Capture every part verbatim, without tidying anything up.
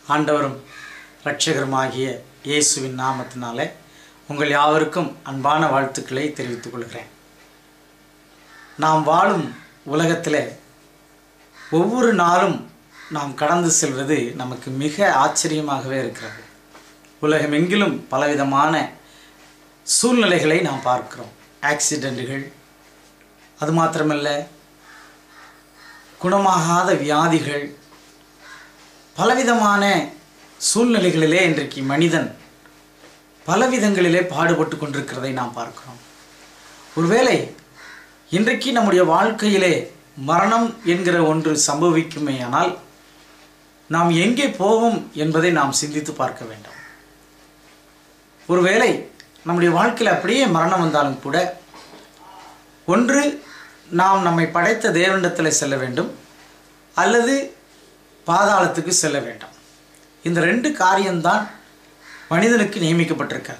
ஆண்டவரும் இரட்சகருமாகிய இயேசுவின் நாமத்தினாலே உங்கள் யாவருக்கும் அன்பான வாழ்த்துக்களை தெரிவித்துக் கொள்கிறேன். நாம் வாழும் உலகத்தில் ஒவ்வொரு நாளும் நாம் கடந்து செல்வது நமக்கு மிக ஆச்சரியமாகவே இருக்கிறது. உலகமெங்கிலும் பலவிதமான சூழ்நிலைகளை நாம் பார்க்கிறோம். ஆக்சிடென்ட்டுகள், அது மாத்திரமல்ல குணமாகாத வியாதிகள், பலவிதமான சூழ்நிலைகளிலே இன்றைக்கு மனிதன் பலவிதங்களிலே பாடுபட்டு கொண்டிருக்கிறதை நாம் பார்க்கிறோம். ஒருவேளை இன்றைக்கு நம்முடைய வாழ்க்கையிலே மரணம் என்கிற ஒன்று சம்பவிக்குமே ஆனால் நாம் எங்கே போவோம் என்பதை நாம் சிந்தித்து பார்க்க வேண்டும். ஒருவேளை நம்முடைய வாழ்க்கையில் அப்படியே மரணம் வந்தாலும் கூட ஒன்று நாம் நம்மை படைத்த தேவனிடத்தில் செல்ல வேண்டும், அல்லது பாதாளத்துக்கு செல்ல வேண்டும். இந்த ரெண்டு காரியம்தான் மனிதனுக்கு நியமிக்கப்பட்டிருக்கார்.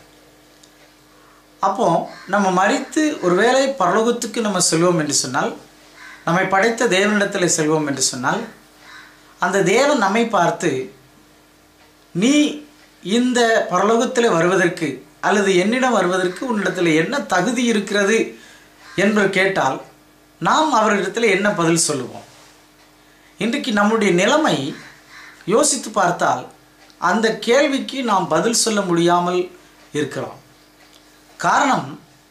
அப்போ நம்ம மரித்து ஒருவேளை பரலோகத்துக்கு நம்ம செல்வோம் என்று சொன்னால், நம்மை படைத்த தேவனிடத்தில் செல்வோம் என்று சொன்னால், அந்த தேவன் நம்மை பார்த்து நீ இந்த பரலோகத்தில் வருவதற்கு அல்லது என்னிடம் வருவதற்கு உன்னிடத்தில் என்ன தகுதி இருக்கிறது என்று கேட்டால் நாம் அவரிடத்தில் என்ன பதில் சொல்லுவோம்? இன்றைக்கு நம்முடைய நிலைமை யோசித்து பார்த்தால் அந்த கேள்விக்கு நாம் பதில் சொல்ல முடியாமல் இருக்கிறோம். காரணம்,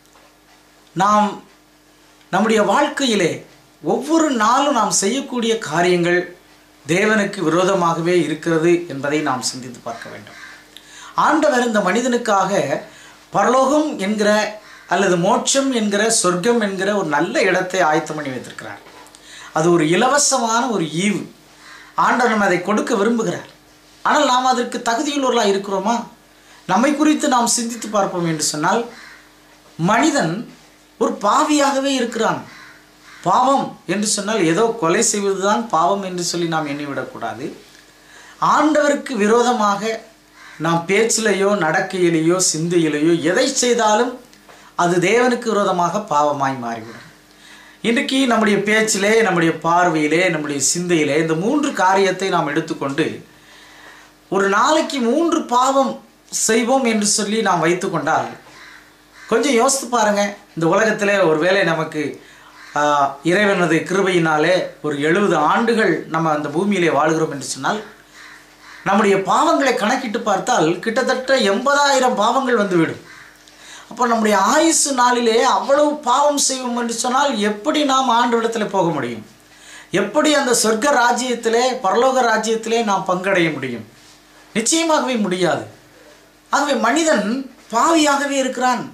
நாம் நம்முடைய வாழ்க்கையிலே ஒவ்வொரு நாளும் நாம் செய்யக்கூடிய காரியங்கள் தேவனுக்கு விரோதமாகவே இருக்கிறது என்பதை நாம் சிந்தித்து பார்க்க வேண்டும். ஆண்டவர் இந்த மனிதனுக்காக பரலோகம் என்கிற அல்லது மோட்சம் என்கிற சொர்க்கம் என்கிற ஒரு நல்ல இடத்தை ஆயத்தம் பண்ணி வைத்திருக்கிறார். அது ஒரு இலவசமான ஒரு ஈவு. ஆண்டவர் நம்ம அதை கொடுக்க விரும்புகிறார். ஆனால் நாம் அதற்கு தகுதியுள்ளவர்களாக இருக்கிறோமா? நம்மை குறித்து நாம் சிந்தித்து பார்ப்போம் என்று சொன்னால், மனிதன் ஒரு பாவியாகவே இருக்கிறான். பாவம் என்று சொன்னால் ஏதோ கொலை செய்வதுதான் பாவம் என்று சொல்லி நாம் எண்ணிவிடக்கூடாது. ஆண்டவருக்கு விரோதமாக நாம் பேச்சிலேயோ நடக்கையிலேயோ சிந்தையிலேயோ எதை செய்தாலும் அது தேவனுக்கு விரோதமாக பாவமாய் மாறிவிடும். இன்றைக்கு நம்முடைய பேச்சிலே, நம்முடைய பார்வையிலே, நம்முடைய சிந்தையிலே இந்த மூன்று காரியத்தை நாம் எடுத்துக்கொண்டு ஒரு நாளைக்கு மூன்று பாவம் செய்வோம் என்று சொல்லி நாம் வைத்து கொண்டால் கொஞ்சம் யோசித்து பாருங்கள். இந்த உலகத்தில் ஒருவேளை நமக்கு இறைவனது கிருபையினாலே ஒரு எழுபது ஆண்டுகள் நம்ம அந்த பூமியிலே வாழ்கிறோம் என்று சொன்னால், நம்முடைய பாவங்களை கணக்கிட்டு பார்த்தால் கிட்டத்தட்ட எண்பதாயிரம் பாவங்கள் வந்துவிடும். அப்போ நம்முடைய ஆயுசு நாளிலே அவ்வளவு பாவம் செய்வோம் என்று சொன்னால் எப்படி நாம் ஆண்டவரிடத்தில் போக முடியும்? எப்படி அந்த சொர்க்க ராஜ்யத்திலே, பரலோக ராஜ்யத்திலே நாம் பங்கடைய முடியும்? நிச்சயமாகவே முடியாது. ஆகவே மனிதன் பாவியாகவே இருக்கிறான்.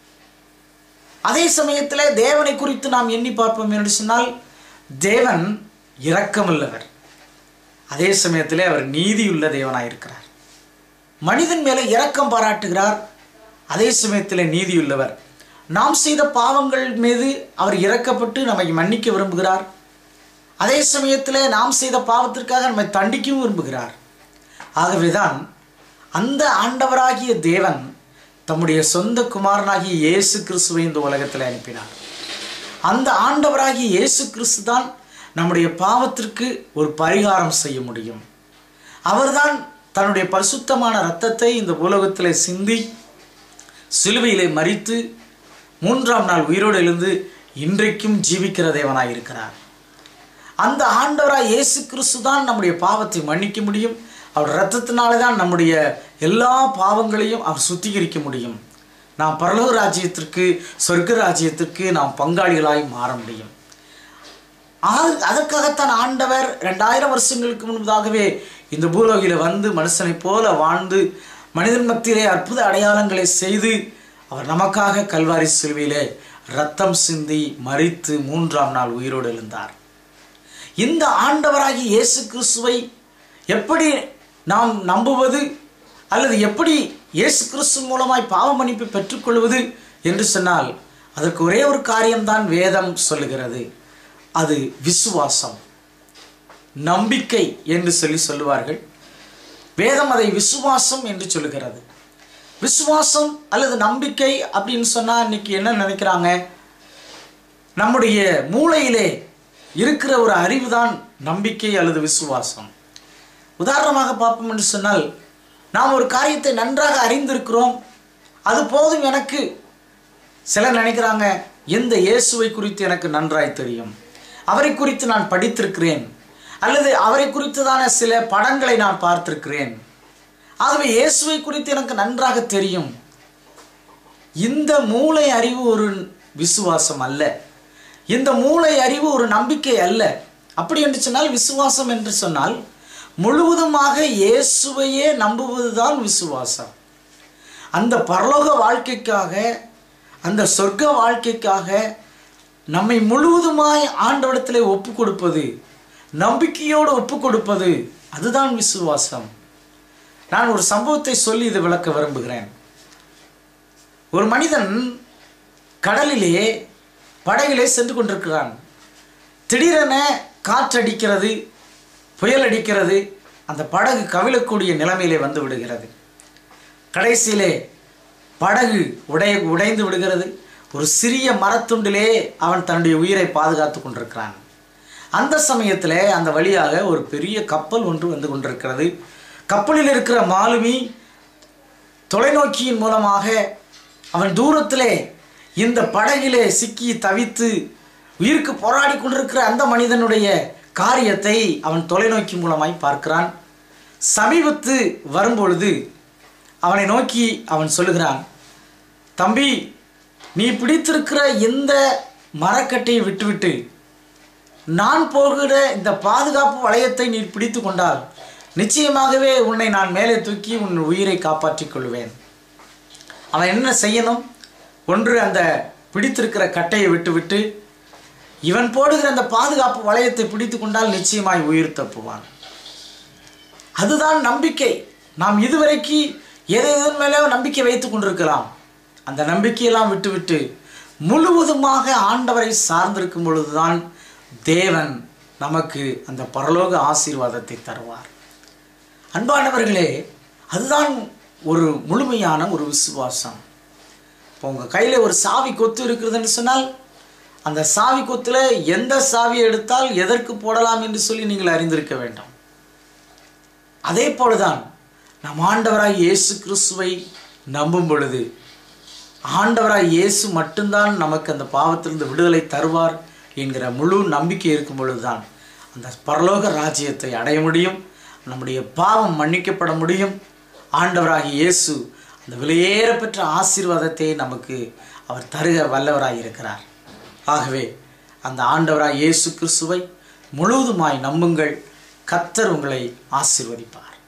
அதே சமயத்தில் தேவனை குறித்து நாம் எண்ணி பார்ப்போம் என்று சொன்னால், தேவன் இரக்கமுள்ளவர், அதே சமயத்தில் அவர் நீதியுள்ள தேவனாயிருக்கிறார். மனிதன் மேலே இரக்கம் பாராட்டுகிறார், அதே சமயத்தில் நீதியுள்ளவர். நாம் செய்த பாவங்கள் மீது அவர் இரக்கப்பட்டு நம்மை மன்னிக்க விரும்புகிறார். அதே சமயத்தில் நாம் செய்த பாவத்திற்காக நம்மை தண்டிக்கவும் விரும்புகிறார். ஆகவேதான் அந்த ஆண்டவராகிய தேவன் தம்முடைய சொந்த குமாரனாகிய இயேசு கிறிஸ்துவை இந்த உலகத்தில் அனுப்பினார். அந்த ஆண்டவராகிய இயேசு கிறிஸ்து தான் நம்முடைய பாவத்திற்கு ஒரு பரிகாரம் செய்ய முடியும். அவர்தான் தன்னுடைய பரிசுத்தமான இரத்தத்தை இந்த உலகத்தில் சிந்தி சிலுவையிலே மரித்து மூன்றாம் நாள் உயிரோடு எழுந்து இன்றைக்கும் ஜீவிக்கிற தேவனாய் இருக்கிறார். அந்த ஆண்டவராய் இயேசு கிறிஸ்து தான் நம்முடைய பாவத்தை மன்னிக்க முடியும். அவர் இரத்தத்தினாலே தான் நம்முடைய எல்லா பாவங்களையும் அவர் சுத்திகரிக்க முடியும். நாம் பரலோக ராஜ்யத்திற்கு, சொர்க்க ராஜ்யத்திற்கு நாம் பங்காளிகளாய் மாற முடியும். அதற்காகத்தான் ஆண்டவர் ரெண்டாயிரம் வருஷங்களுக்கு முன்பதாகவே இந்த பூலோகில வந்து மனுஷனை போல வாழ்ந்து மனிதன் மத்தியிலே அற்புத அடையாளங்களை செய்து அவர் நமக்காக கல்வாரி சிலுவையிலே இரத்தம் சிந்தி மரித்து மூன்றாம் நாள் உயிரோடு எழுந்தார். இந்த ஆண்டவராகி இயேசு கிறிஸ்துவை எப்படி நாம் நம்புவது, அல்லது எப்படி இயேசு கிறிஸ்து மூலமாய் பாவ மன்னிப்பு பெற்றுக்கொள்வது என்று சொன்னால், அதற்கு ஒரே ஒரு காரியம்தான் வேதம் சொல்லுகிறது. அது விசுவாசம், நம்பிக்கை என்று சொல்லி சொல்லுவார்கள். வேதம் அதை விசுவாசம் என்று சொல்லுகிறது. விசுவாசம் அல்லது நம்பிக்கை அப்படின்னு சொன்னால் இன்னைக்கு என்ன நினைக்கிறாங்க? நம்முடைய மூளையிலே இருக்கிற ஒரு அறிவு தான் நம்பிக்கை அல்லது விசுவாசம். உதாரணமாக பார்ப்போம் என்று சொன்னால், நாம் ஒரு காரியத்தை நன்றாக அறிந்திருக்கிறோம், அது போதும் எனக்கு. சிலர் நினைக்கிறாங்க, எந்த இயேசுவை குறித்து எனக்கு நன்றாய் தெரியும், அவரை குறித்து நான் படித்திருக்கிறேன், அல்லது அவரை குறித்ததான சில படங்களை நான் பார்த்திருக்கிறேன், ஆகவே இயேசுவை குறித்து எனக்கு நன்றாக தெரியும். இந்த மூளை அறிவு ஒரு விசுவாசம் அல்ல. இந்த மூளை அறிவு ஒரு நம்பிக்கை அல்ல. அப்படி என்று சொன்னால், விசுவாசம் என்று சொன்னால் முழுவதுமாக இயேசுவையே நம்புவதுதான் விசுவாசம். அந்த பரலோக வாழ்க்கைக்காக, அந்த சொர்க்க வாழ்க்கைக்காக நம்மை முழுவதுமாய் ஆண்டவரிடத்திலே ஒப்பு கொடுப்பது, நம்பிக்கையோடு ஒப்பு கொடுப்பது, அதுதான் விசுவாசம். நான் ஒரு சம்பவத்தை சொல்லி இதை விளக்க விரும்புகிறேன். ஒரு மனிதன் கடலிலே படகிலே சென்று கொண்டிருக்கிறான். திடீரென காற்றடிக்கிறது, புயல் அடிக்கிறது, அந்த படகு கவிழக்கூடிய நிலைமையிலே வந்து விடுகிறது. கடைசியிலே படகு உடைய உடைந்து விடுகிறது. ஒரு சிறிய மரத்துண்டிலே அவன் தன்னுடைய உயிரை பாதுகாத்து கொண்டிருக்கிறான். அந்த சமயத்தில் அந்த வழியாக ஒரு பெரிய கப்பல் ஒன்று வந்து கொண்டிருக்கிறது. கப்பலில் இருக்கிற மாலுமி தொலைநோக்கியின் மூலமாக அவன் தூரத்திலே இந்த படகிலே சிக்கி தவித்து உயிருக்கு போராடி கொண்டிருக்கிற அந்த மனிதனுடைய காரியத்தை அவன் தொலைநோக்கி மூலமாய் பார்க்கிறான். சமீபத்து வரும்பொழுது அவனை நோக்கி அவன் சொல்லுகிறான், தம்பி, நீ பிடித்திருக்கிற இந்த மரக்கட்டையை விட்டுவிட்டு நான் போகிற இந்த பாதுகாப்பு வளையத்தை நீ பிடித்து கொண்டால் நிச்சயமாகவே உன்னை நான் மேலே தூக்கி உன் உயிரை காப்பாற்றிக் கொள்வேன். அவன் என்ன செய்யணும்? ஒன்று அந்த பிடித்திருக்கிற கட்டையை விட்டுவிட்டு இவன் போடுகிற அந்த பாதுகாப்பு வளையத்தை பிடித்து கொண்டால் நிச்சயமாய் உயிர் தப்புவான். அதுதான் நம்பிக்கை. நாம் இதுவரைக்கு எதை எதன் மேலே நம்பிக்கை வைத்துக் கொண்டிருக்கலாம். அந்த நம்பிக்கையெல்லாம் விட்டுவிட்டு முழுவதுமாக ஆண்டவரை சார்ந்திருக்கும் பொழுதுதான் தேவன் நமக்கு அந்த பரலோக ஆசீர்வாதத்தை தருவார். அன்பானவர்களே, அதுதான் ஒரு முழுமையான ஒரு விசுவாசம். இப்போ உங்கள் கையில் ஒரு சாவி கொத்து இருக்கிறதுன்னு சொன்னால், அந்த சாவி கொத்தில் எந்த சாவியை எடுத்தால் எதற்கு போடலாம் என்று சொல்லி நீங்கள் அறிந்திருக்க வேண்டும். அதே போலதான் நம் ஆண்டவராய் இயேசு கிறிஸ்துவை நம்பும் பொழுது ஆண்டவராய் இயேசு மட்டும்தான் நமக்கு அந்த பாவத்திலிருந்து விடுதலை தருவார் என்கிற முழு நம்பிக்கை இருக்கும் பொழுதுதான் அந்த பரலோக ராஜ்யத்தை அடைய முடியும். நம்முடைய பாவம் மன்னிக்கப்பட முடியும். ஆண்டவராகிய இயேசு அந்த விலையேறப்பெற்ற ஆசீர்வாதத்தை நமக்கு அவர் தருக வல்லவராய் இருக்கிறார். ஆகவே அந்த ஆண்டவராய் இயேசு கிறிஸ்துவை முழுவதுமாய் நம்புங்கள். கர்த்தர் உங்களை ஆசீர்வதிப்பார்.